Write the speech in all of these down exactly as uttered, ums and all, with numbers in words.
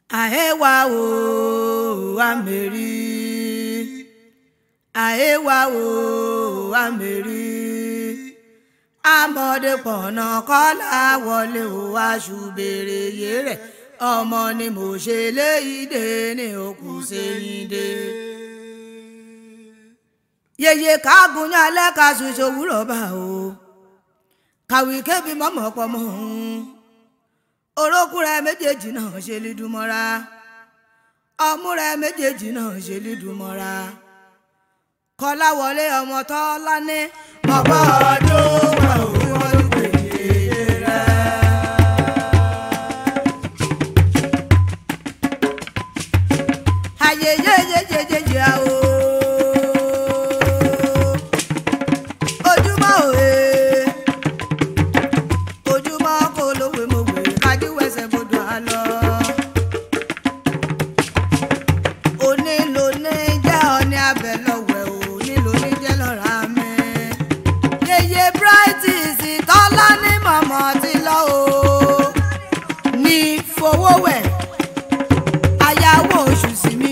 Ahewa o ameri, ahewa o ameri, amode pọ̀nà kọ́lá wọlé o aṣùbèrè yèrè ọmọ ni mo ṣe léyìíde ní òkú sẹ́yìndé. Yeye kágunyan alẹ́ ká ṣoṣo wúrọ̀ bá o, kàwé kébì mọ́mọ́ pọ̀ mọ́ òun. Orókùn rẹ̀ méjèèjì náà ṣe lídùmọ́ra, ọmú rẹ̀ méjèèjì náà ṣe lídùmọ́ra. Kọ́láwọlé ọmọ Tọ́lá ní ọgbà ọdún wà òun wọ́n pè é rẹ̀. Ayeyeyeyeyeye o, ojúmọ́ òye, ojúmọ́ kò lówe mo wè kájú wẹsẹ̀ bodò àlọ́. Òní ló ní jẹ́ ọ̀ní abẹ lọ́wẹ̀ o, òní ló ní jẹ́ lọ́ra mi. Yeye Brightis Tọ́lá ní mọ̀mọ́ ti lọ o, ní fowówẹ̀ ayáwó oṣù sí mi.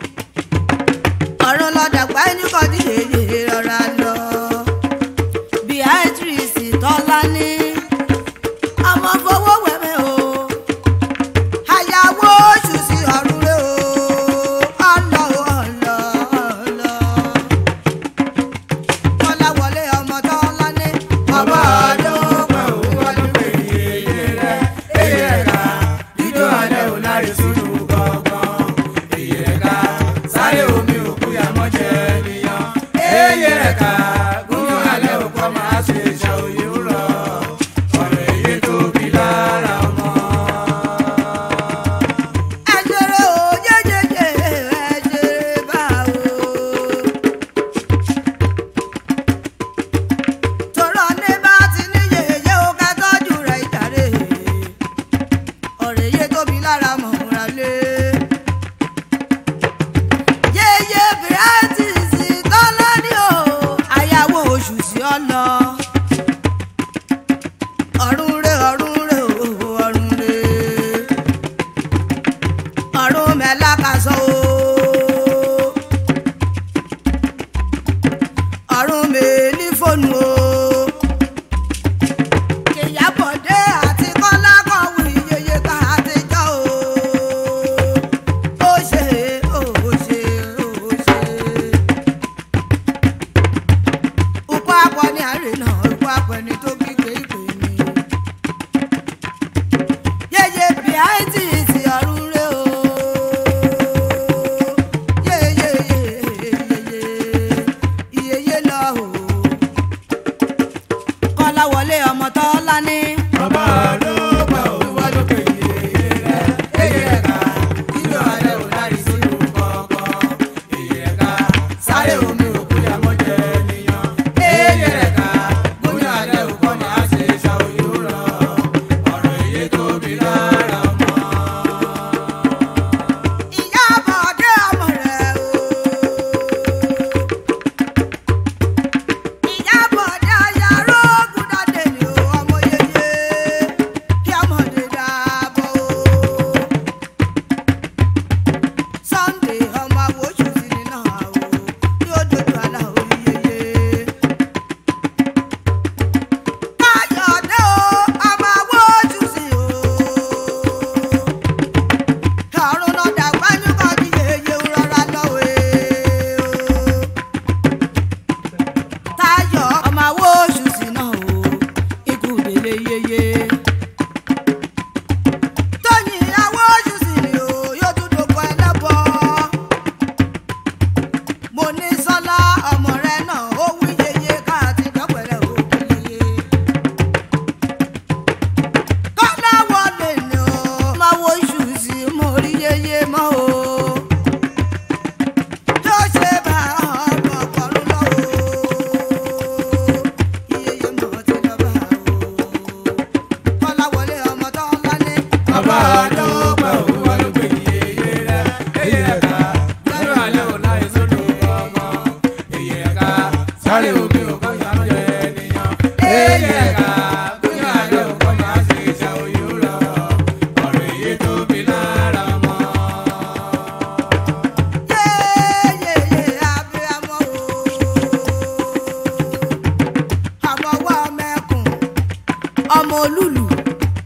Ọ̀run lọ́dàgbà ẹni kan tí yeye rọra lọ. Brightis Tọ́lá ní ọmọ fowówẹ̀ mi o, ayáwó oṣù sí ọ̀run rẹ o, ọ̀lọ́ ọ̀lọ́ ọ̀lọ́. Kọ́láwọlé ọmọ Tọ́lá ní ọmọ ọdún pẹ̀ òun wọ́n pè é yeye rẹ̀, èyí rẹ̀ ká dídó alẹ́ ò láre sínú gbọ̀ngàn. Èyí rẹ̀ ká sáré omi òkú yàmọ́ jẹ ènìyàn. Èyí rẹ̀ ká gúnyán alẹ́ òkú ọmọ àṣẹ ìṣà òye ń rọ̀. Ọ̀rọ̀ èyí tóbi lára ọmọ. Ẹ ṣeré o, jẹ́jẹ́jẹ́ ẹ ṣeré bá o. Tòrọ̀ ní bá ti ní yèyé o ká tọ́jú rẹ̀ ìjàre. Ọ̀rọ̀ èyí tóbi lára mọ̀ ń ra lé.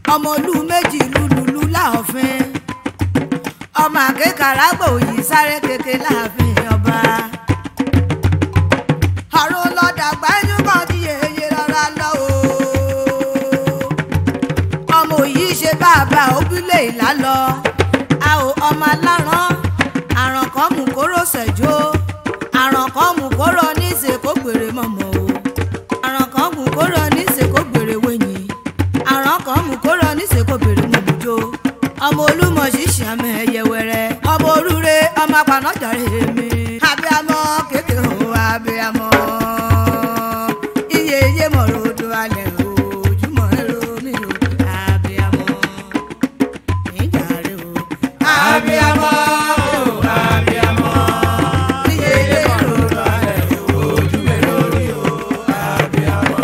ọmọ olú méjì lúlúlú láàfin ọmọ àkékàrà gbòòyì sáré kéke láàfin ọba àrùn lọ́dàgbà ẹni kan tí yeye rárá lọ o ọmọ yìí ṣe bàbá òbílẹ̀ ìlà lọ a ò ọmọ aláràn àràn kan mú kóró ṣẹ̀jọ́ àràn kan mú kóró ní ìṣèkó gbèrè mọ̀mọ́ o àràn kan mú kóró ní ìṣèkó gbèrè wẹ̀yìn àràn kan mú kóró ní ìṣèkó gbèrè mọ̀mọ́jọ́ ọmọ olúmọ ṣíṣe àmì ẹ̀yẹ wẹ̀rẹ̀ ọmọ orúre ọmọ apanájàre mi abiyamọ kékeré o abiyamọ iye iye mọ̀rọ̀ odò alẹ́ o ojúmọ́ ẹ̀rọ mi o abiyamọ ìjàre o abiyamọ abiyamọ iye iye mọ̀rọ̀ odò alẹ́ o ojúmọ́ ẹ̀rọ mi o abiyamọ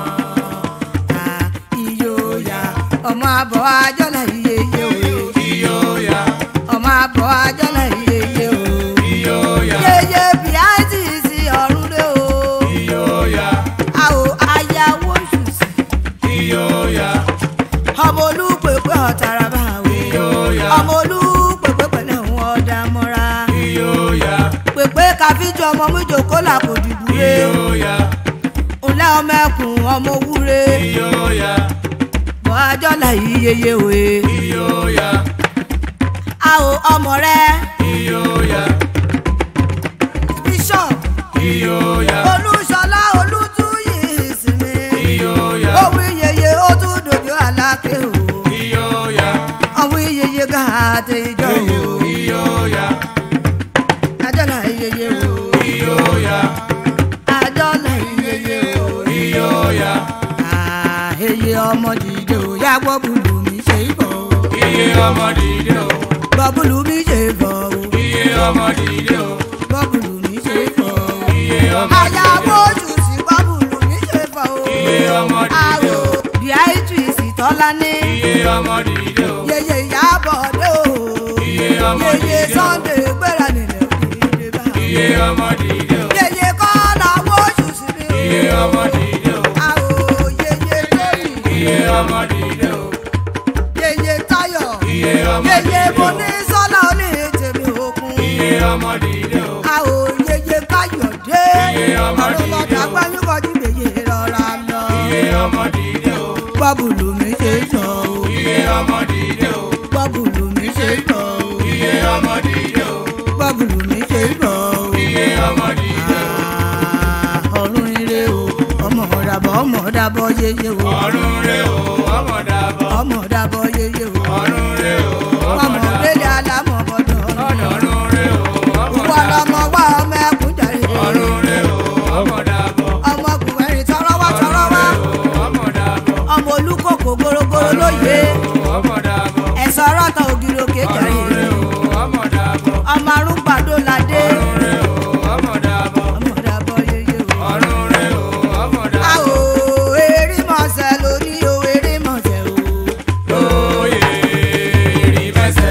iyoya ọmọ abọ́ ajọ́lá iye iye o iyoya ọmọ abọ́ ajọ́lá iye iye o iyoya yeye bíáìtì sí ọ̀run rẹ o iyoya àwò ayáwó ṣùṣì iyoya ọmọ olúpèpè ọ̀tàràbà o iyoya ọmọ olúpèpè pẹ̀lẹ́ òun ọ̀dà mọ́ra iyoya pèpè káfíjọ ọmọ méjòkó làkò dìbò rẹ iyoya ńlẹ́ ọmọ ẹkùn ọmọ òwúre iyoya bọ́ ajọ́lá iyeye òye iyoya àwò ọmọ rẹ iyoya bishop iyoya olúṣọlá olútúyì ìsinmi iyoya òwú iyeye ó tún dòjò aláké o iyoya òwú iyeye gàtẹ ìjọ o iyoya ajọ́lá iyeye o iyoya ajọ́lá iyeye o iyoya àhẹyẹ ọmọ dìde o yá gbọ́ bùlù mi ṣe ìbọ̀ o iye ọmọ dìde o gbọ́ bùlù mi ṣe ìbọ̀ o iye ọmọ dìde o gbọ́ bùlù mi ṣe ìbọ̀ o iye ọmọ dìde o àyàwó oṣù sí gbọ́ bùlù mi ṣe ìbọ̀ o iye ọmọ dìde o bíáìtì ìsìtọ́lá ní iye ọmọ dìde o yeye ìyábọ̀ dé o iye ọmọ dìde o yeye Sunday gbéra nílẹ̀ òkèèrè bá iye ọmọ dìde o yeye kọ́lá oṣù sí mi o iye ọmọ dìde o àwò yeye tóyì iye ọmọ dìde o yeye Táyọ̀ iye ọmọ dìde o yeye Monísọ́lá oní tèmi òkun iye ọmọ dìde o àwò yeye Káyọ̀dé iye ọmọ dìde o àrùn lọ́dà gbáyúkọ̀jú yeye rọra lọ iye ọmọ dìde o bọ́bùlù mi ṣe sọ o iye ọmọ dìde o bọ́bùlù mi ṣe sọ o iye ọmọ dìde o bọ́bùlù mi ṣe sọ o iye ọmọ dìde o ọ̀run ire o ọmọ dàbọ̀ ọmọ dàbọ̀ yeye o ọ̀run ire o ọmọ dàbọ̀ ọmọ dàbọ̀ yeye o ọ̀run ire o ọmọ délé alámọ̀ bọ̀dọ̀ ọ̀run ire o ọmọ dàbọ̀ ọmọ wá ọmọ ẹkùn jàre ọ̀run ire o ọmọ dàbọ̀ ọmọ kùnrin tọrọ wá tọrọ wá ọmọ dàbọ̀ ọmọ olúkòkò gorogoro lóye ọmọ dàbọ̀ ẹ̀sọ́ ọ̀rọ̀tọ̀ ògiri òkè jàre ọ̀run ire o ọmọ dàbọ̀ ọmọ arúgbàdo ládé ọ̀run ire o ọmọ dàbọ̀ ọmọ dàbọ̀ yeye o ọ̀run ire o ọmọ dàbọ̀ àwò erí mọ̀ọ́sẹ̀ lóní o erí mọ̀ọ́sẹ̀ o lóye erí mẹ́sẹ̀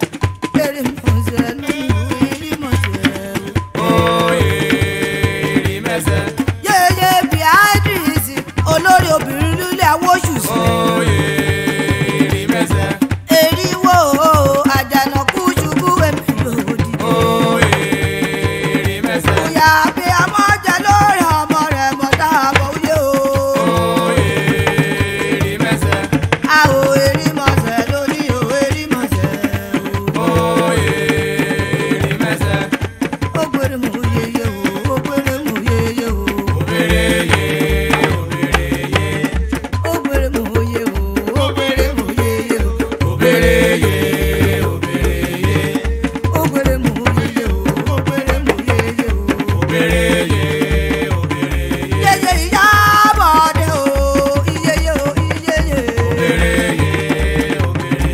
erí mọ̀ọ́sẹ̀ lóní o erí mọ̀ọ́sẹ̀ o lóye erí mẹ́sẹ̀ yeye bíáìdìsì olórí obìnrin lílé awóṣù sí lóye erí mẹ́sẹ̀ eriwo àjànàkú ṣubú èmi lòdì lóye erí mẹ́sẹ̀ òyà bí amọ́jà lórí ọmọ rẹ̀ mọ̀tà àbọ̀wé o lóye erí mẹ́sẹ̀ àwò erí mọ̀ọ́sẹ̀ lóní o erí mọ̀ọ́sẹ̀ o lóye erí mẹ́sẹ̀ ó gbére mú yeye o ó gbére mú yeye o òbèrè yé òbèrè yé ó gbére mú yeye o ó gbére mú yeye o òbèrè yé òbèrè yé ó gbére mú yeye o ó gbére mú yeye o òbèrè yé òbèrè yé yeye Ìyábọ̀ dé o iyeye o iyeye òbèrè yé òbèrè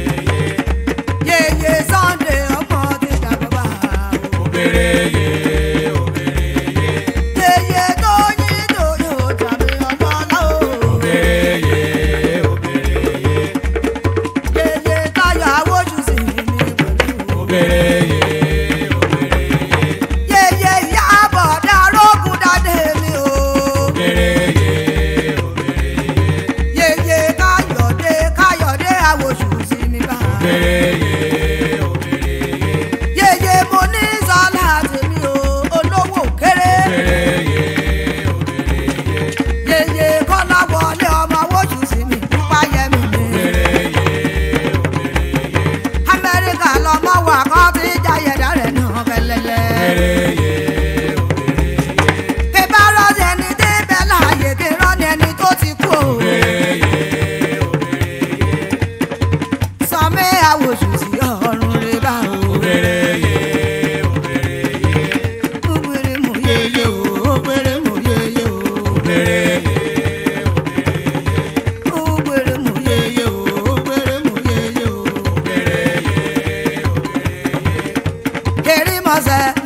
yé yeye Sunday ọmọ ti dàgbà bá o òbèrè yé òbèrè yé yeye Tóyìn Tóyìn ó tàbí ọlọ́lá o òbèrè yé òbèrè yé yeye Táyọ̀ awóṣù sí mi pẹ̀lú òbèrè yé òbèrè yé yeye Ìyábọ̀ darógún dáadé mi o òbèrè yé òbèrè yé yeye Káyọ̀dé Káyọ̀dé lọ́mọ wà kọ́ ti jáyẹ̀dá rẹ̀ nù bẹ́lẹ́lẹ́. kí bá rọ́ọ̀dì ẹni tí bẹ́ẹ̀ láàyè kí rọ́ọ̀dì ẹni tó ti kú o. sọmi àwòsù sí ọ̀run rẹ̀ bá o. ògbèrè mú yeye o ògbèrè mú yeye o. ògbèrè mú yeye o ògbèrè mú yeye o. kéré mọ́sẹ̀